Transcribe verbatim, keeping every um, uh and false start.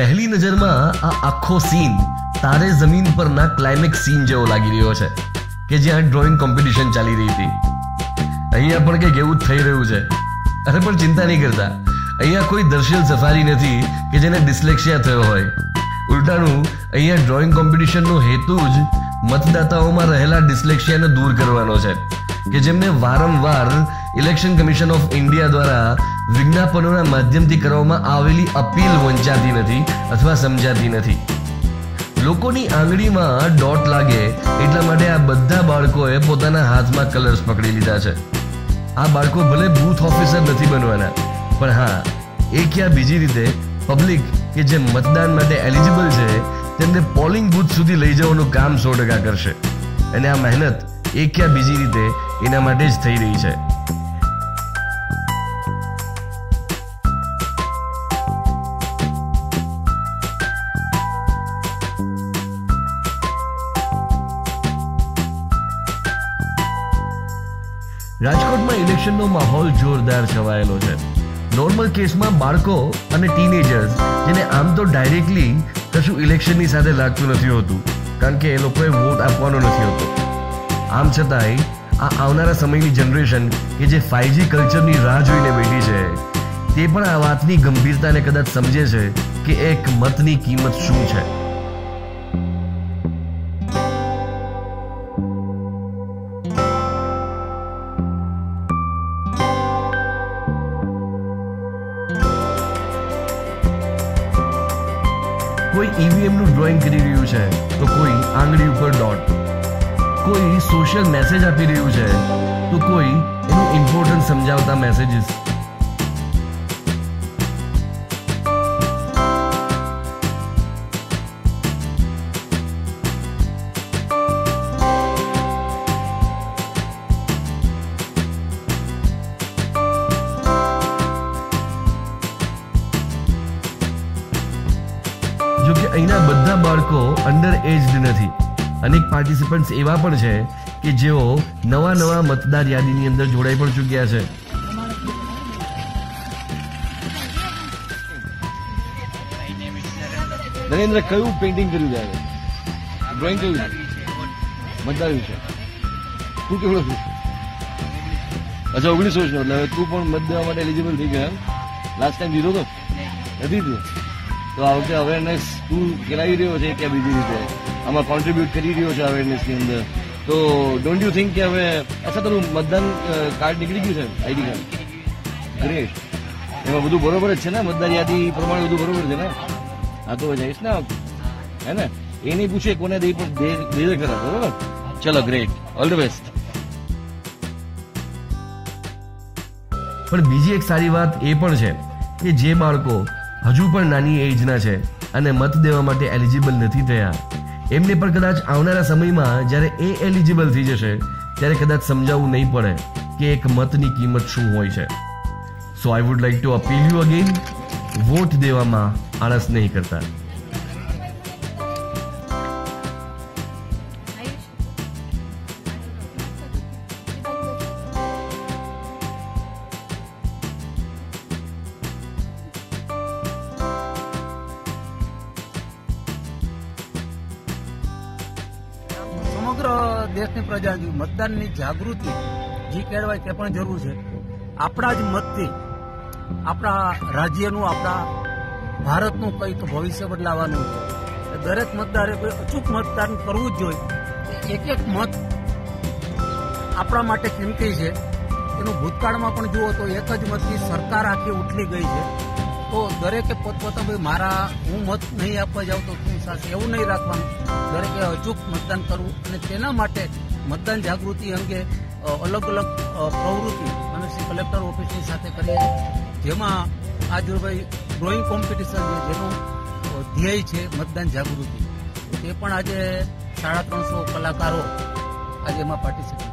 પહેલી નજરમાં આ આખો સીન તારે જમીન પરના ક્લાઇમેક્સ સીન જેવો લાગી રહ્યો છે કે જ્યાં ડ્રોઈંગ કોમ્પિટિશન ચાલી રહી હતી. અહીંયા પણ કંઈક એવું જ થઈ રહ્યું છે. અરે પણ ચિંતા નહીં કરતા, અહીંયા કોઈ દર્શિયલ સફારી નથી કે જેને ડિસ્લેક્સિયા થયો હોય. ઉલટાનું અહીંયા ડ્રોઈંગ કોમ્પિટિશનનો હેતુ જ મતદાતાઓમાં રહેલા ડિસ્લેક્સિયાને દૂર કરવાનો છે કે જેમને વારંવાર ઇલેક્શન કમિશન ઓફ ઇન્ડિયા દ્વારા વિજ્ઞાપનોના માધ્યમથી કરવામાં આવેલી અપીલ વંચાતી નથી અથવા સમજાતી નથી. લોકોની આંગળીમાં ડોટ લાગે એટલા માટે આ બધા બાળકોએ પોતાના હાથમાં કલર્સ પકડી લીધા છે. આ બાળકો ભલે બૂથ ઓફિસર નથી બનવાના, પણ હા, એક યા બીજી રીતે પબ્લિક કે જે મતદાન માટે એલિજિબલ છે તેમને પોલિંગ બૂથ સુધી લઈ જવાનું કામ સો ટકા કરશે. અને આ મહેનત એક યા બીજી રીતે એના માટે જ થઈ રહી છે. રાજકોટમાં ઇલેક્શનનો માહોલ જોરદાર છવાયેલો છે. નોર્મલ કેસમાં બાળકો અને ટીનેજર્સ, જેને આમ તો ડાયરેક્ટલી કશું ઇલેક્શનની સાથે લાગતું નથી હોતું કારણ કે એ લોકોએ વોટ આપવાનો નથી હોતો, આમ છતાંય આ આવનારા સમયની જનરેશન કે જે ફાઈવજી કલ્ચરની રાહ જોઈને બેઠી છે તે પણ આ વાતની ગંભીરતાને કદાચ સમજે છે કે એક મતની કિંમત શું છે. કોઈ ઈવીએમ નું ડ્રોઈંગ કરી રહ્યું છે તો કોઈ આંગળી ઉપર ડોટ, કોઈ સોશિયલ મેસેજ આપી રહ્યું છે તો કોઈ એનું ઇમ્પોર્ટન્સ સમજાવતા મેસેજીસ. જોકે અહીંના બધા બાળકો અંડર એજ્ડ નથી. અનેક પાર્ટિસિપન્ટ્સ એવા પણ છે કે જેઓ નવા નવા મતદાર યાદીની અંદર જોડાઈ પણ ચૂક્યા છે. નરેન્દ્ર, કયું પેઇન્ટિંગ કર્યું છે? ડ્રોઈંગ કર્યું છે? મતદાર વિશે તું કેવડો છું? અચ્છા, ઓગણીસો છે. એટલે તું પણ મત દેવા માટે એલિજિબલ થઈ ગયો? લાસ્ટ ટાઈમ દીધો તો નથી દીધો? તો આ વખતે અવેરનેસ તું કરાવી રહ્યો છે કે બીજી રીતે આમાં કોન્ટ્રીબ્યુટ કરી રહ્યો છે અવેરનેસની અંદર? તો ડોન્ટ યુ થિંક કે હવે અચ્છા તારું મતદાન કાર્ડ નીકળી ગયું છે, આઈડી કાર્ડ? ગ્રેટ. એમાં બધું બરોબર જ છે ને? મતદાર યાદી પ્રમાણે બધું બરોબર છે ને? હા, તો જઈશ ને, હે ને? એ નહીં પૂછે કોને દઈ પણ દે ખરા. બરોબર, ચલો, ગ્રેટ, ઓલ ધ બેસ્ટ. પણ બીજી એક સારી વાત એ પણ છે કે જે બાળકો હજુ પણ નાની એજના છે અને મત દેવા માટે એલિજિબલ નથી થયા, એમને પણ કદાચ આવનારા સમયમાં જ્યારે એ એલિજિબલ થઈ જશે ત્યારે કદાચ સમજાવવું નહીં પડે કે એક મતની કિંમત શું હોય છે. So I would like to appeal you again, vote દેવામાં આળસ નહીં કરતા. સમગ્ર દેશની પ્રજા મતદાનની જાગૃતિ જે કેળવાય તે પણ જરૂર છે. આપણા જ મતથી આપણા રાજ્યનું, આપણા ભારતનું કંઈક ભવિષ્ય બદલાવાનું છે. દરેક મતદારે કોઈ અચૂક મતદાન કરવું જ જોઈએ. એક એક મત આપણા માટે કિંમતી છે. એનું ભૂતકાળમાં પણ જુઓ તો એક જ મતથી સરકાર આખી ઉઠલી ગઈ છે. તો દરેકે પોતપોતા ભાઈ મારા હું મત નહીં આપવા જાઉં તો શું થશે એવું નહીં રાખવાનું. દરેકે અચૂક મતદાન કરવું અને તેના માટે મતદાન જાગૃતિ અંગે અલગ અલગ પ્રવૃત્તિ અને શ્રી કલેક્ટર ઓફિસની સાથે કરીએ, જેમાં આજ ભાઈ ડ્રોઈંગ કોમ્પિટિશન જેનું ધ્યેય છે મતદાન જાગૃતિ, તે પણ આજે સાડા ત્રણસો કલાકારો આજે એમાં પાર્ટિસિપેટ